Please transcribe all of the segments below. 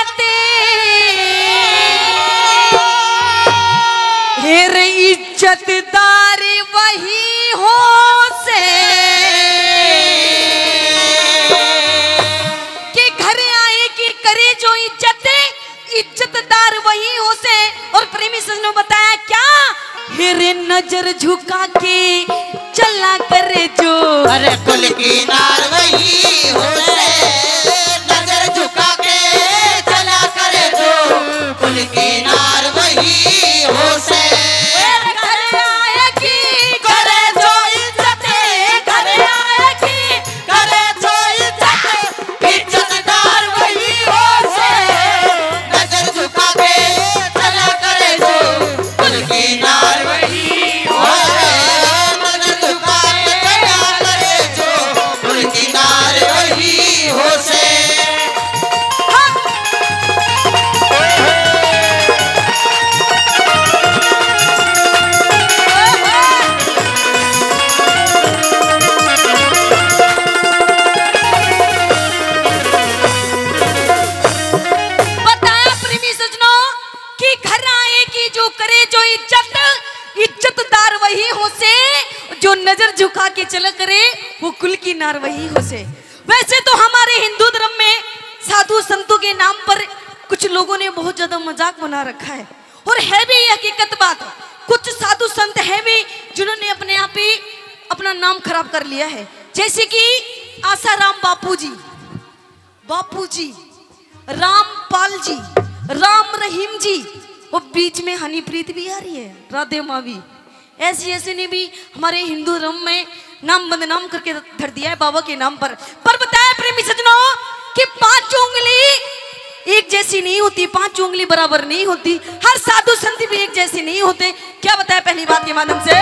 देते हेरे इज्जतदार वही हो से कि घर आए कि करे जो इज्जतदार वही हो से। और प्रेमी सजनों बताया क्या हेरे नजर झुका के चला करे जो अरे कुल की नार वही हो से नजर झुका के चला करे जो कुल की नार वही हो से। जो नजर झुका के चला करे वो कुल की नार वही हो से। वैसे तो हमारे हिंदू धर्म में साधु संतों के नाम पर कुछ लोगों ने बहुत ज्यादा मजाक बना रखा है और है भी हकीकत बात। कुछ साधु संत है भी जिन्होंने अपने आप ही अपना नाम खराब कर लिया है, जैसे कि आसाराम बापूजी, रामपाल जी, राम रहीम जी, वो बीच में हनीप्रीत भी आ रही है, राधे माँ भी। ऐसे ने भी हमारे हिंदू धर्म में नाम बदनाम करके धर दिया है बाबा के नाम पर बताया प्रेमी सज्जनों कि 5 उंगली एक जैसी नहीं होती, 5 उंगली बराबर नहीं होती, हर साधु संत भी एक जैसे नहीं होते। क्या बताया पहली बात के माध्यम से।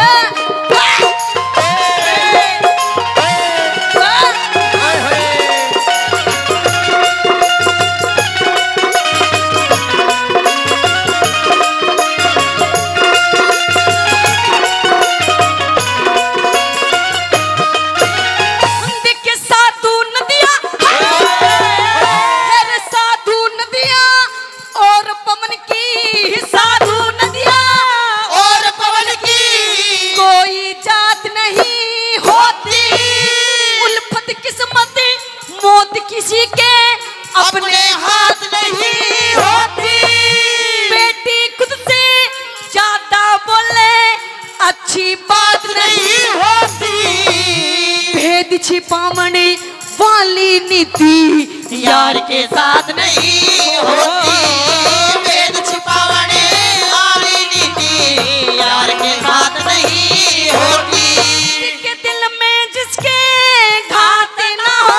किसी के अपने हाथ नहीं होती, बेटी खुद से ज्यादा बोले अच्छी बात नहीं होती, भेद छिपावने वाली नीति यार के साथ नहीं होती, भेद छिपावने वाली नीति यार के साथ नहीं होती। जिसके दिल में जिसके घात ना हो,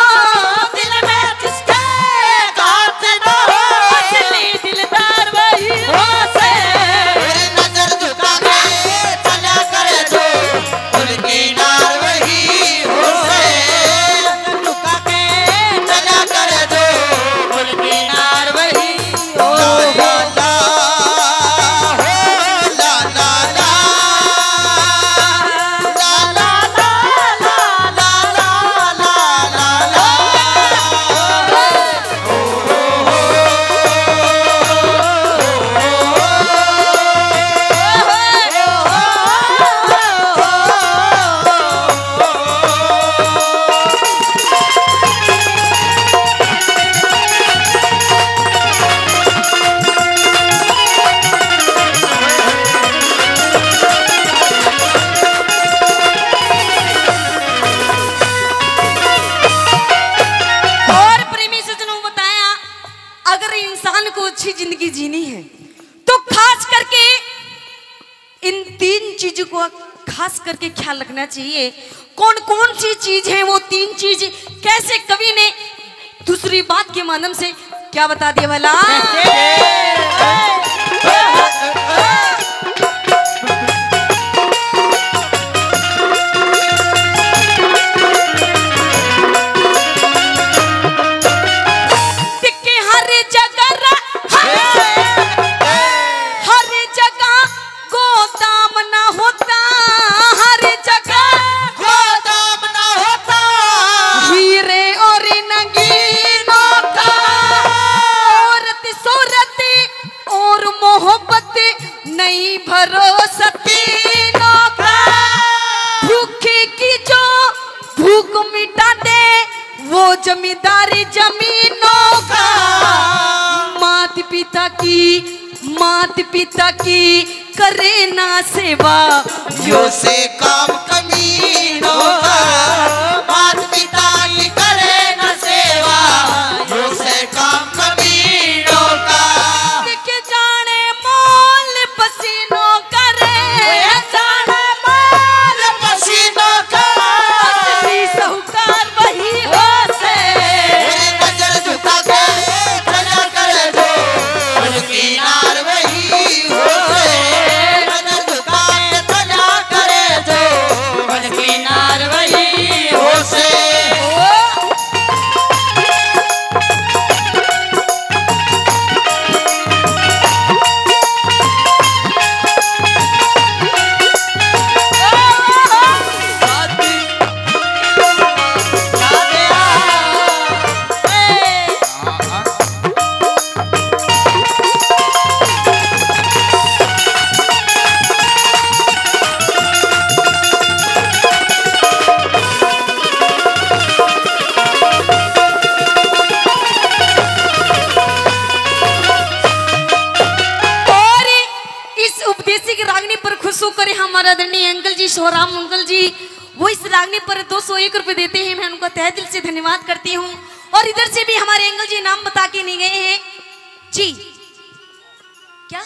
जिंदगी जीनी है तो खास करके इन 3 चीजों को खास करके ख्याल रखना चाहिए। कौन कौन सी चीज है वो 3 चीज, कैसे कवि ने दूसरी बात के माध्यम से क्या बता दिया भला। जमींदारी जमीनों का, मात पिता की करे ना सेवा, यो से काम कमीनों का, मात पिता की करे न सेवा, यो से काम कमीनों का। देखे जाने मोल पसीनों करे, जाने माल पसीनों का, असली साहूकार वही हो से। नजर झुका के चला करे जो, उनकी नार वही हो से। नजर झुका के चला करे जो, उनकी नार वही हो से। और इस उपदेशी की रागनी पर खुश होकर हमारा आदरणीय अंकल जी सोहराम अंकल जी वो इस रागनी पर 201 रुपए देते हैं। मैं उनका तहे दिल से धन्यवाद करती हूँ। और इधर से भी हमारे अंकल जी नाम बता के नहीं गए हैं जी। क्या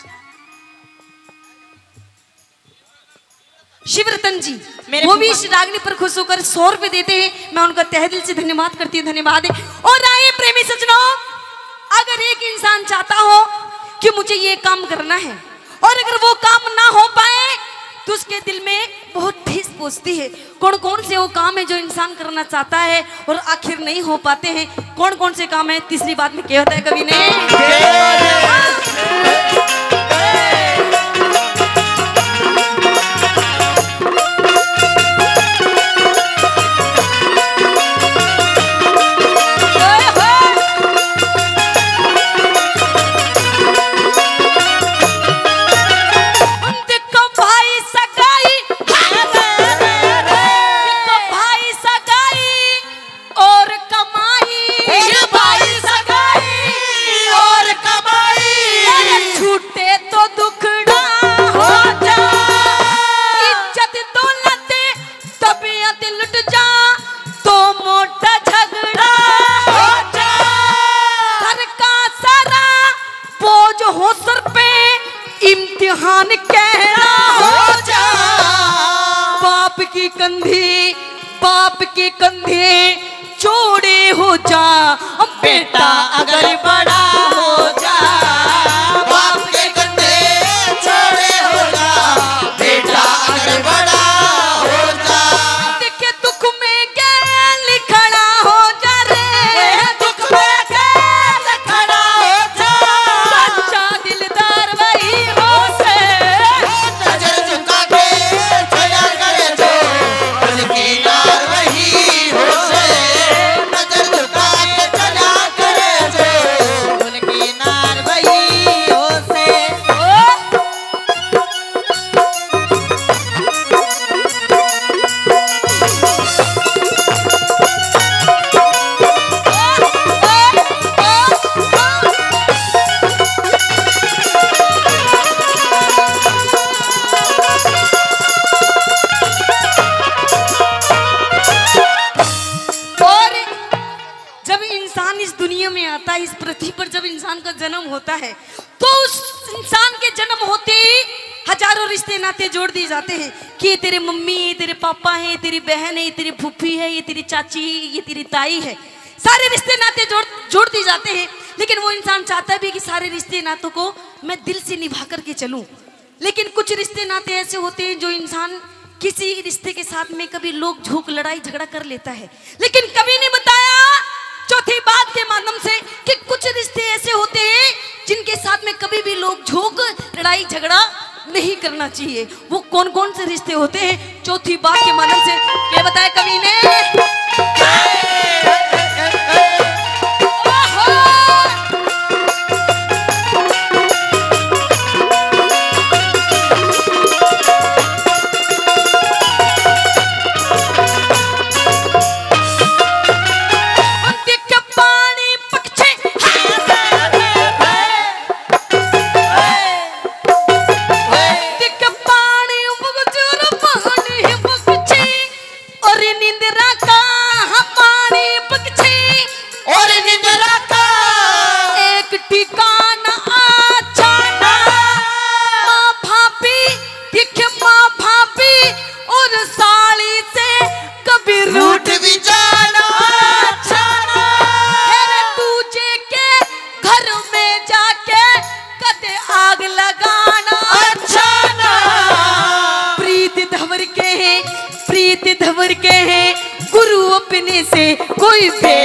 शिवरतन जी वो भी इस रागनी पर खुश होकर 100 रुपए देते हैं। मैं उनका तहे दिल से धन्यवाद करती हूँ। धन्यवाद है। और आए प्रेमी सज्जनों, अगर एक इंसान चाहता हो कि मुझे ये काम करना है और अगर वो काम ना हो पाए तो उसके दिल में बहुत ठेस पहुंचती है। कौन कौन से वो काम है जो इंसान करना चाहता है और आखिर नहीं हो पाते हैं? कौन कौन से काम है? तीसरी बात में क्या होता है कवि ने इम्तिहान कहना हो जा। बाप के कंधे चौड़े हो जा बेटा अगर बड़ा हो जा। बाप के कंधे चौड़े हो जा, बेटा अगर बड़ा हो जा। देखे दुख में गैल खड़ा हो जा रे, दुख में गैल खड़ा हो जा। सच्चा दिलदार वही हो से। नजर झुका के चला करे जो, उनकी नार वही हो से। नजर झुका के चला करे जो, उनकी नार वही हो से। और जब इंसान इस दुनिया में आता है, इस पृथ्वी पर जब इंसान का जन्म होता है तो उस इंसान के जन्म होते ही हजारों रिश्ते नाते जोड़ दिए जाते हैं कि ये तेरे मम्मी, ये तेरे पापा है, ये तेरी बहन है, ये तेरी फूफी है, ये तेरी चाची, ये तेरी ताई है। सारे रिश्ते नाते जोड़ दिए जाते हैं। लेकिन वो इंसान चाहता भी कि सारे रिश्ते नातों को मैं दिल से निभा करके चलूं। लेकिन कुछ रिश्ते नाते ऐसे होते हैं जो इंसान किसी रिश्ते के साथ में कभी लोग झोंक लड़ाई झगड़ा कर लेता है। लेकिन कभी नहीं बताया चौथी बात के माध्यम से कि कुछ रिश्ते ऐसे होते हैं जिनके साथ में कभी भी लोग झोंक लड़ाई झगड़ा नहीं करना चाहिए। वो कौन कौन से रिश्ते होते हैं? चौथी बात के माध्यम से क्या बताया कवि ने? कोई